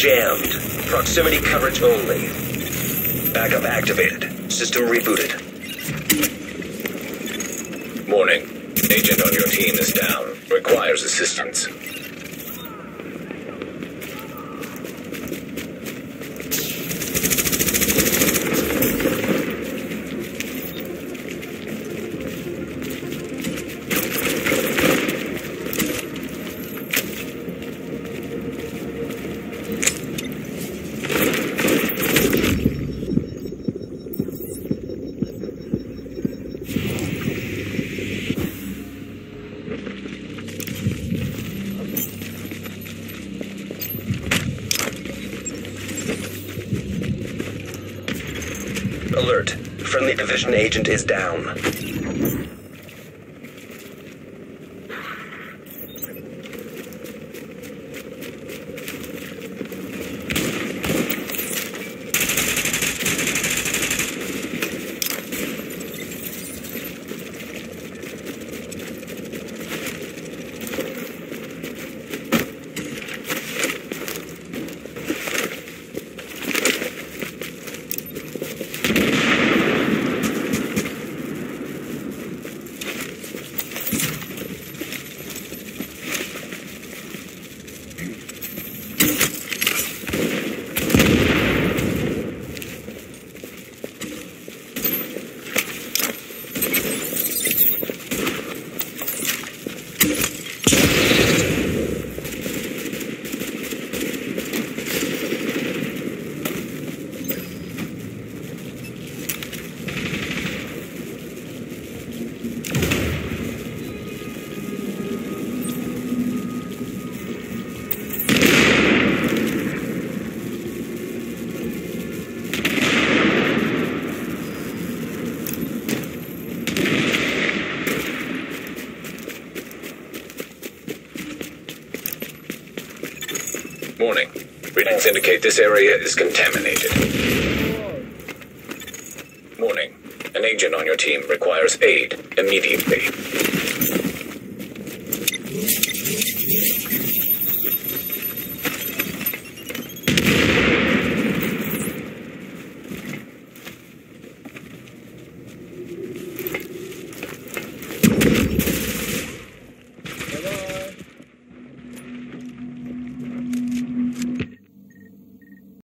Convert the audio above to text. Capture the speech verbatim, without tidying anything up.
Jammed. Proximity coverage only. Backup activated. System rebooted. Morning. Agent on your team is down. Requires assistance. Alert. Friendly division agent is down. Morning. Readings indicate this area is contaminated. Morning. An agent on your team requires aid immediately.